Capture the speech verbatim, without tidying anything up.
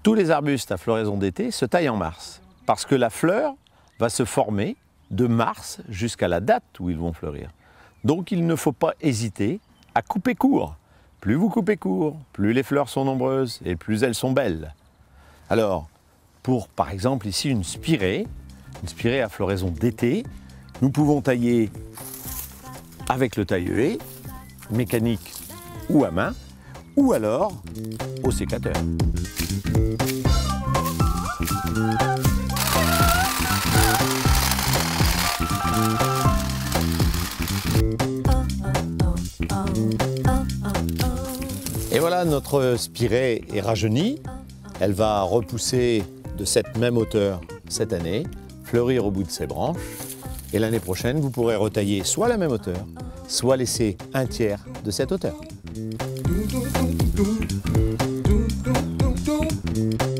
Tous les arbustes à floraison d'été se taillent en mars, parce que la fleur va se former de mars jusqu'à la date où ils vont fleurir. Donc il ne faut pas hésiter à couper court. Plus vous coupez court, plus les fleurs sont nombreuses et plus elles sont belles. Alors, pour par exemple ici une spirée, une spirée à floraison d'été, nous pouvons tailler avec le taille-haie, mécanique ou à main, ou alors au sécateur. Et voilà, notre spirée est rajeunie. Elle va repousser de cette même hauteur cette année, fleurir au bout de ses branches. Et l'année prochaine, vous pourrez retailler soit la même hauteur, soit laisser un tiers de cette hauteur.